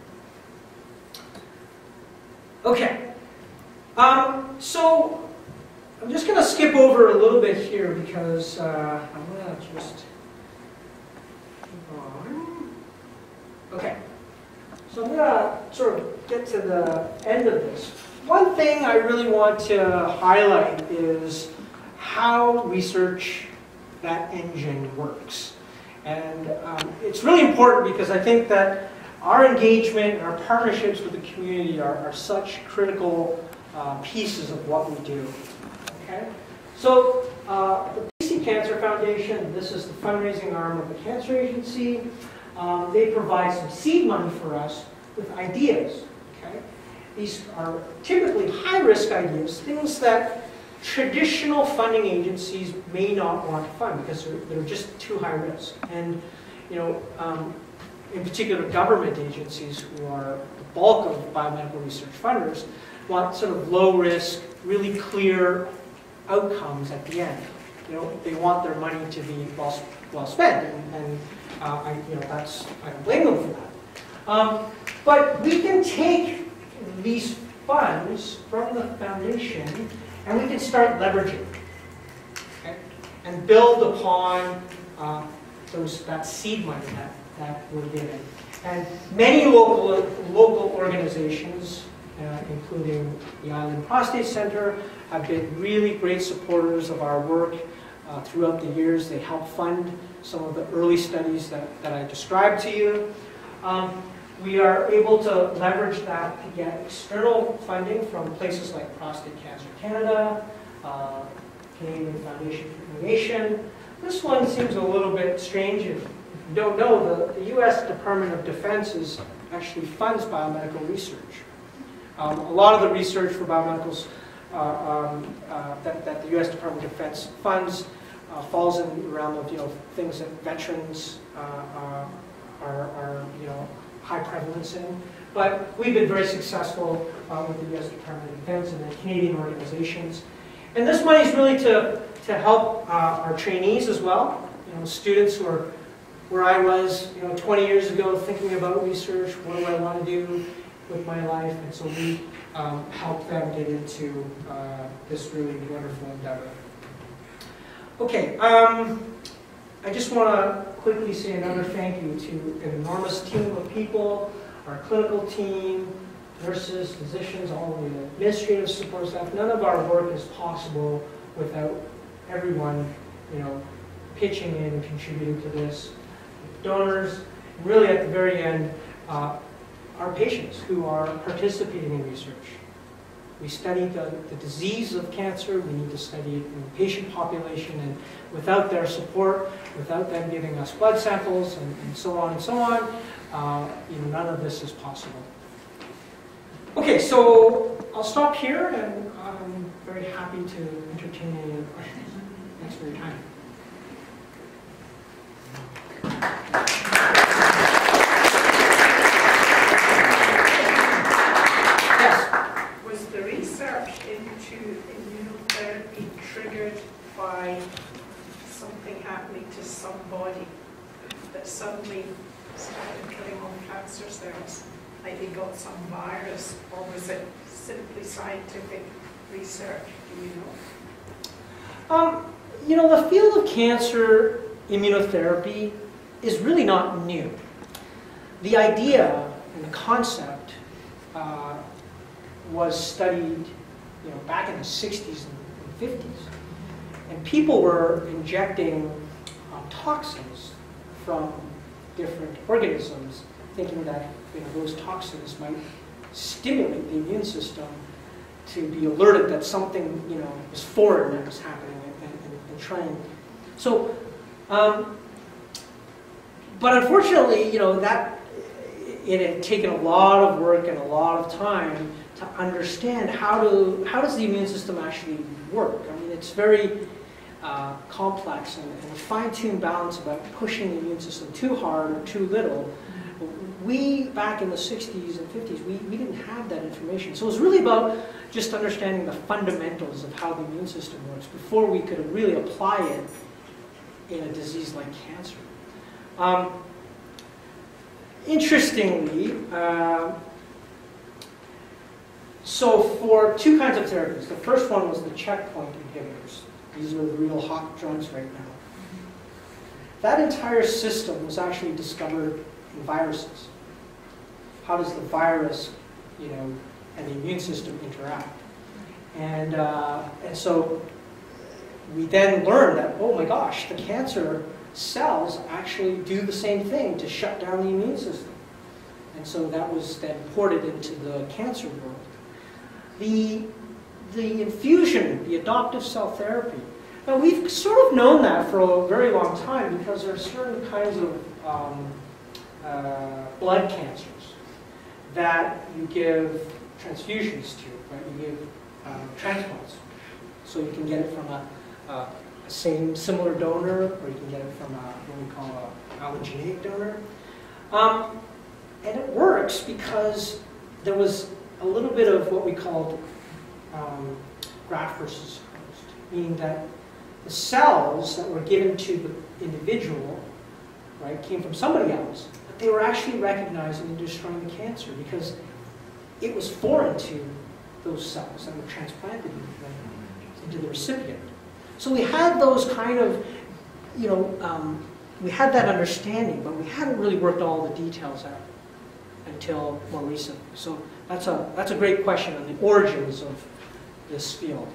Okay, um, so I'm just going to skip over a little bit here because uh, I'm going to just keep on. Okay, so I'm going to sort of get to the end of this. One thing I really want to highlight is how research, that engine works. And um, it's really important because I think that our engagement and our partnerships with the community are, are such critical uh, pieces of what we do. Okay? So, uh, the P C Cancer Foundation, this is the fundraising arm of the Cancer Agency. Um, they provide some seed money for us with ideas. Okay? These are typically high-risk ideas, things that traditional funding agencies may not want to fund because they're, they're just too high risk. And, you know, um, in particular government agencies who are the bulk of biomedical research funders want sort of low risk, really clear outcomes at the end. You know, they want their money to be well, well spent, and, and uh, I, you know, that's, I don't blame them for that. Um, but we can take these funds from the foundation, and we can start leveraging, okay? And build upon uh, those, that seed money that, that we're given. And many local, local organizations, uh, including the Island Prostate Center, have been really great supporters of our work uh, throughout the years. They help fund some of the early studies that, that I described to you. Um, we are able to leverage that to get external funding from places like Prostate Cancer Canada, uh, Canadian Foundation for Innovation. This one seems a little bit strange. If you don't know, the, the U S Department of Defense is actually funds biomedical research. Um, a lot of the research for biomedicals uh, um, uh, that, that the U S Department of Defense funds uh, falls in the realm of, you know, things that veterans uh, uh, are, are, you know, high prevalence in. But we've been very successful uh, with the U S Department of Defense and the Canadian organizations. And this money is really to, to help uh, our trainees as well, you know, students who are where I was, you know, twenty years ago, thinking about research. What do I want to do with my life? And so we um, help them get into uh, this really wonderful endeavor. Okay, um, I just want to quickly say another thank you to an enormous team of people, our clinical team, nurses, physicians, all the administrative support staff. None of our work is possible without everyone, you know, pitching in and contributing to this. Donors, and really at the very end, uh, our patients who are participating in research. We study the, the disease of cancer, we need to study it in the patient population, and without their support, without them giving us blood samples, and, and so on and so on, uh, you know, none of this is possible. Okay, so I'll stop here, and I'm very happy to entertain any questions. Thanks for your time. Yes? Was the research into immunotherapy triggered by something happening to somebody that suddenly started killing off cancer cells? Like they got some virus, or was it simply scientific research? Do you know? Um, you know, the field of cancer immunotherapy is really not new. The idea and the concept uh, was studied, you know, back in the sixties and fifties, and people were injecting um, toxins from different organisms, thinking that, you know, those toxins might stimulate the immune system to be alerted that something, you know, was foreign that was happening, and, and, and trying. So. Um, But unfortunately, you know, that it had taken a lot of work and a lot of time to understand how to how does the immune system actually work. I mean, it's very uh, complex and, and a fine-tuned balance about pushing the immune system too hard or too little. We, back in the sixties and fifties, we, we didn't have that information. So it was really about just understanding the fundamentals of how the immune system works before we could really apply it in a disease like cancer. Um, interestingly, uh, so for two kinds of therapies, the first one was the checkpoint inhibitors. These are the real hot drugs right now. That entire system was actually discovered in viruses. How does the virus, you know, and the immune system interact? And, uh, and so we then learned that, oh my gosh, the cancer cells actually do the same thing to shut down the immune system. And so that was then ported into the cancer world. The, the infusion, the adoptive cell therapy, now we've sort of known that for a very long time because there are certain kinds of um, uh, blood cancers that you give transfusions to, right? You give um, transplants. So you can get it from a, a, a same similar donor, or you can get it from a, what we call an allogeneic donor. Um, and it works because there was a little bit of what we called um, graft versus host, meaning that the cells that were given to the individual, right, came from somebody else, but they were actually recognizing and destroying the cancer because it was foreign to those cells that were transplanted into the recipient. So we had those kind of, you know, um, we had that understanding, but we hadn't really worked all the details out until more recently. So that's a, that's a great question on the origins of this field.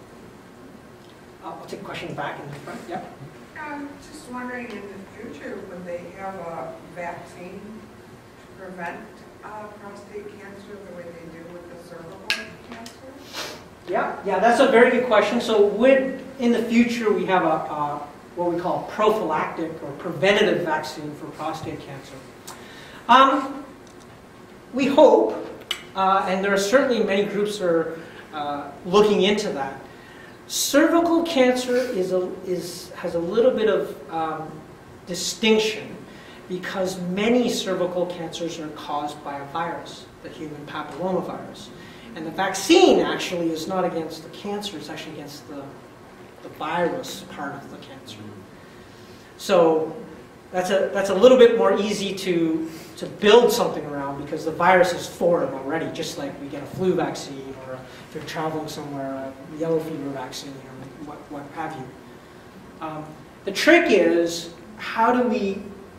I'll take a question back in the front. Yep. I'm just wondering, in the future, would they have a vaccine to prevent uh, prostate cancer the way they do with the cervical cancer? Yeah, yeah, that's a very good question. So would, in the future, we have a, a what we call prophylactic or preventative vaccine for prostate cancer? Um, we hope, uh, and there are certainly many groups that are uh, looking into that. Cervical cancer is a, is, has a little bit of um, distinction because many cervical cancers are caused by a virus, the human papillomavirus. And the vaccine actually is not against the cancer, it's actually against the, the virus part of the cancer. So that's a, that's a little bit more easy to, to build something around because the virus is foreign already, just like we get a flu vaccine or if you're traveling somewhere, a yellow fever vaccine or what, what have you. Um, the trick is, how do we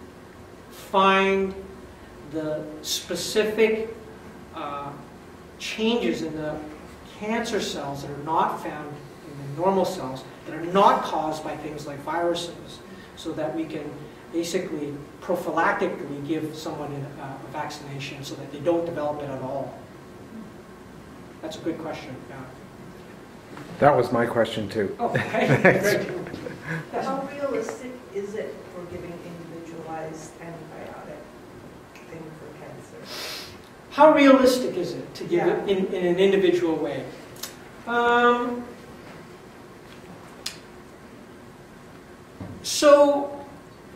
find the specific uh, changes in the cancer cells that are not found in the normal cells, that are not caused by things like viruses, so that we can basically prophylactically give someone a, a vaccination so that they don't develop it at all. That's a good question. Yeah. That was my question too. Oh, okay. Great. Yes. How realistic is it for giving individualized antibiotic thing for cancer? How realistic is it to give Yeah. it in, in an individual way? Um, so,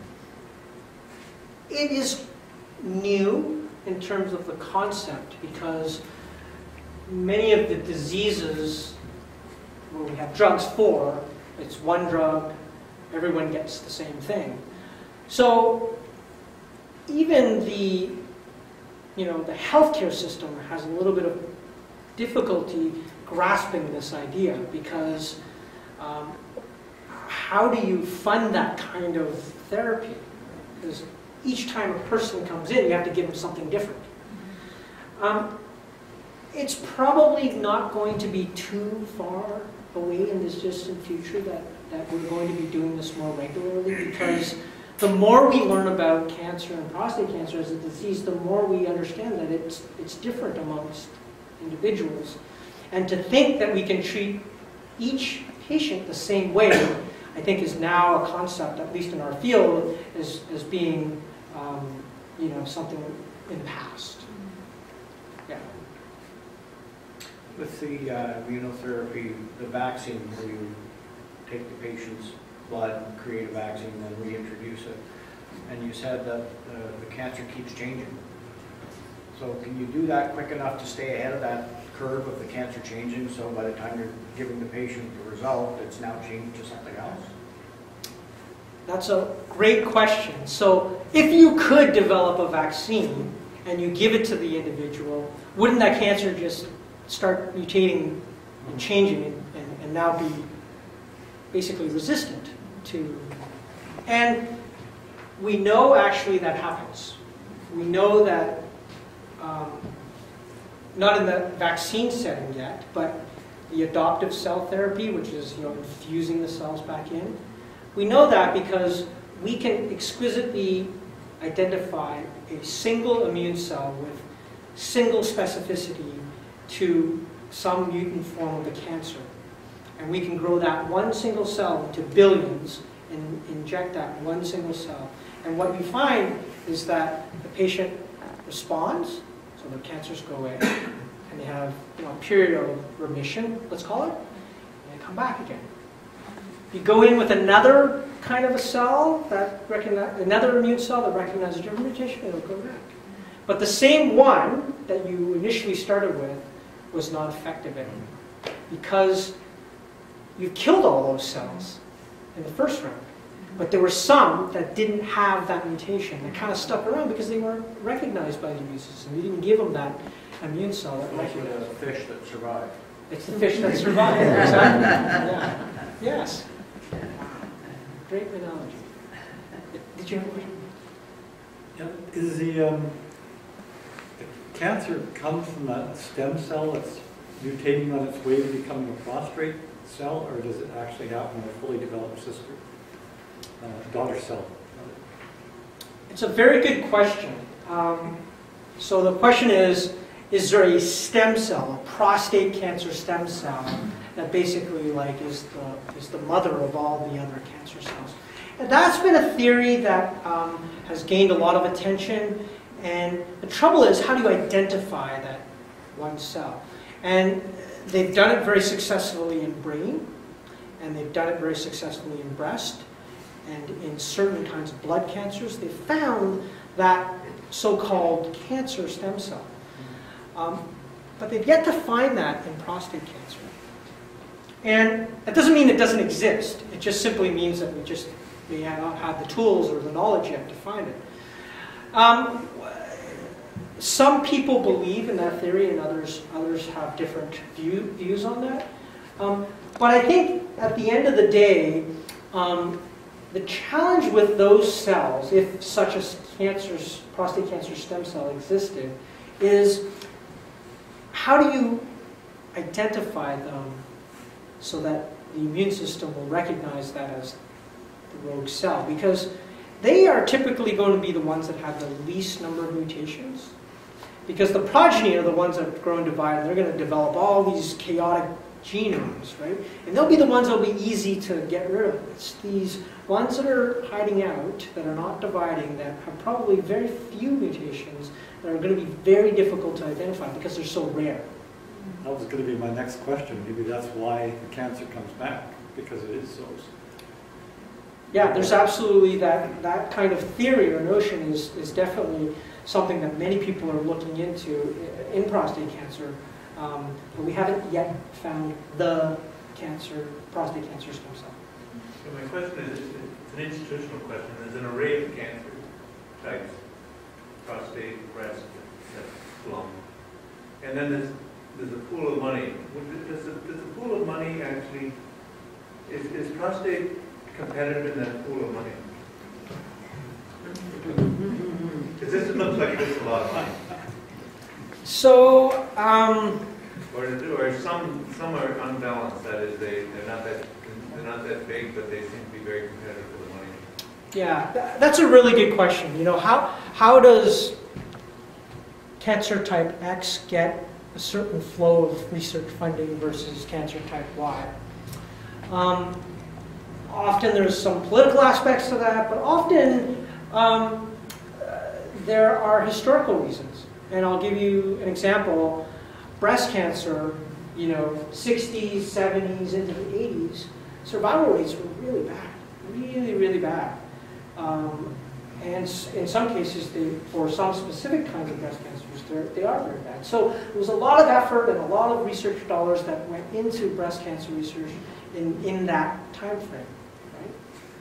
it is new in terms of the concept because many of the diseases where we have drugs for, it's one drug, everyone gets the same thing. So, even the you know, the healthcare system has a little bit of difficulty grasping this idea because um, how do you fund that kind of therapy? Because each time a person comes in, you have to give them something different. Um, it's probably not going to be too far away in this distant future that, that we're going to be doing this more regularly because the more we learn about cancer and prostate cancer as a disease, the more we understand that it's, it's different amongst individuals. And to think that we can treat each patient the same way, I think is now a concept, at least in our field, as, as being um, you know, something in the past. Yeah. With the uh, immunotherapy, the vaccine, where you take the patient's blood, create a vaccine, then reintroduce it. And you said that uh, the cancer keeps changing. So can you do that quick enough to stay ahead of that curve of the cancer changing, so by the time you're giving the patient the result, it's now changed to something else? That's a great question. So if you could develop a vaccine and you give it to the individual, wouldn't that cancer just start mutating and changing and, and, and now be basically resistant to, and we know actually that happens. We know that, um, not in the vaccine setting yet, but the adoptive cell therapy, which is you know infusing the cells back in, we know that because we can exquisitely identify a single immune cell with single specificity to some mutant form of the cancer. And we can grow that one single cell into billions and inject that one single cell. And what we find is that the patient responds, so their cancers go away, and they have you know, a period of remission, let's call it, and they come back again. You go in with another kind of a cell, that recognize, another immune cell that recognizes a different mutation, it'll go back. But the same one that you initially started with was not effective anymore because you've killed all those cells in the first round. But there were some that didn't have that mutation, that kind of stuck around because they weren't recognized by the immune system. We didn't give them that immune cell that Actually, recognized. there's a fish that survived. It's the fish that survived, exactly. Yeah. Yes. Great analogy. Did you have a question? Yeah, is the, um, the cancer comes from a stem cell that's mutating on its way to becoming a prostate cell, or does it actually happen in a fully developed sister, uh, daughter cell? It's a very good question. Um, so the question is, is there a stem cell, a prostate cancer stem cell, that basically like is the, is the mother of all the other cancer cells? And that's been a theory that um, has gained a lot of attention. And the trouble is, how do you identify that one cell? And they've done it very successfully in brain, and they've done it very successfully in breast, and in certain kinds of blood cancers. They found that so-called cancer stem cell. Um, but they've yet to find that in prostate cancer. And that doesn't mean it doesn't exist. It just simply means that we just we have not had the tools or the knowledge yet to find it. Um, some people believe in that theory, and others others have different view, views on that. Um, but I think at the end of the day, um, the challenge with those cells, if such a cancer, prostate cancer stem cell existed, is how do you identify them so that the immune system will recognize that as the rogue cell? Because they are typically going to be the ones that have the least number of mutations. Because the progeny are the ones that grow and divide, and they're going to develop all these chaotic genomes, right? And they'll be the ones that will be easy to get rid of. It's these ones that are hiding out, that are not dividing, that have probably very few mutations, that are going to be very difficult to identify because they're so rare. That was going to be my next question. Maybe that's why the cancer comes back, because it is so. Yeah, there's absolutely that, that kind of theory or notion is, is definitely something that many people are looking into in prostate cancer. Um, but we haven't yet found the cancer, prostate cancer stem cell. So my question is, it's an institutional question. There's an array of cancer types: prostate, breast, lung, and then there's there's a pool of money. Does the, does the pool of money actually is, is prostate competitive in that pool of money? Because this looks like it's a lot of money. So, um, Or, or some some are unbalanced. That is, they they're not that they're not that big, but they seem to be very competitive for the money. yeah, th that's a really good question. You know, how how does cancer type X get a certain flow of research funding versus cancer type Y? Um, often there's some political aspects to that, but often um, uh, there are historical reasons. And I'll give you an example. Breast cancer, you know, sixties, seventies, into the eighties, survival rates were really bad, really, really bad. Um, and in some cases, they, for some specific kinds of breast cancers, they are very bad. So there was a lot of effort and a lot of research dollars that went into breast cancer research in, in that time frame, right?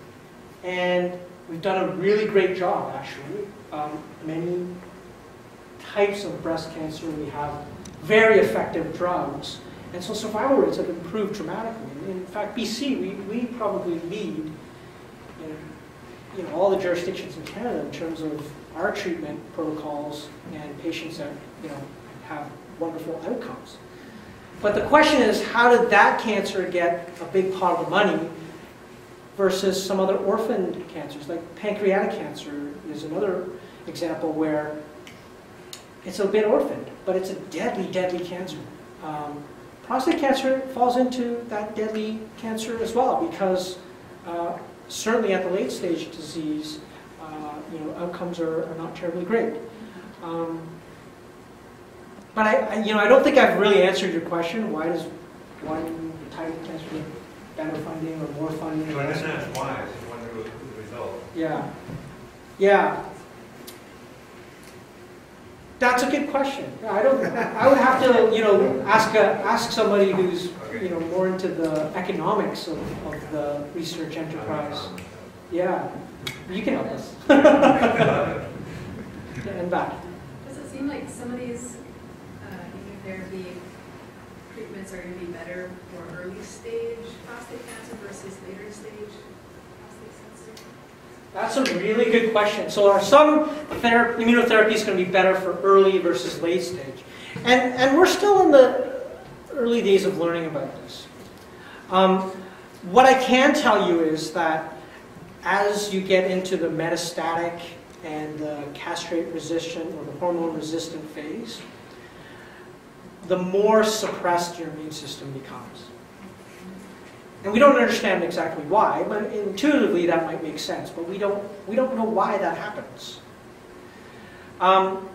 And we've done a really great job, actually. Um, many types of breast cancer, we have very effective drugs, and so survival rates have improved dramatically. In fact, B C, we, we probably lead in you know, all the jurisdictions in Canada in terms of our treatment protocols and patients that you know, have wonderful outcomes. But the question is, how did that cancer get a big pot of the money versus some other orphaned cancers? Like pancreatic cancer is another example where it's a bit orphaned, but it's a deadly, deadly cancer. Um, prostate cancer falls into that deadly cancer as well, because uh, certainly at the late stage disease, uh, you know, outcomes are, are not terribly great. Um, but I, I, you know, I don't think I've really answered your question. Why does one type of cancer get better funding or more funding? So I didn't ask why. I just wondered what the result. Yeah, yeah. That's a good question. I don't. I would have to, you know, ask a, ask somebody who's, you know, more into the economics of, of the research enterprise. Yeah, you can help us. Yeah, and back. Does it seem like some of these uh, immunotherapy treatments are going to be better for early stage prostate cancer versus later stage prostate cancer? That's a really good question. So are some ther- immunotherapy is going to be better for early versus late stage? And, and we're still in the early days of learning about this. Um, what I can tell you is that as you get into the metastatic and the castrate-resistant or the hormone-resistant phase, the more suppressed your immune system becomes. And we don't understand exactly why, but intuitively that might make sense, but we don't, we don't know why that happens. Um,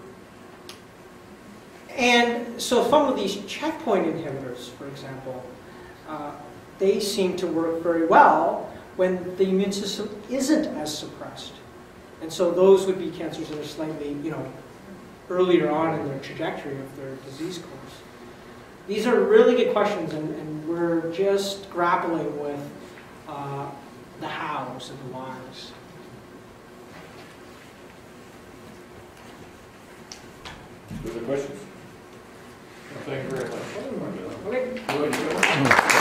and so some of these checkpoint inhibitors, for example, uh, they seem to work very well when the immune system isn't as suppressed. And so those would be cancers that are slightly, you know, earlier on in their trajectory of their disease course. These are really good questions, and, and we're just grappling with uh, the hows and the whys. Further questions? Well, thank you very much. Okay. Good.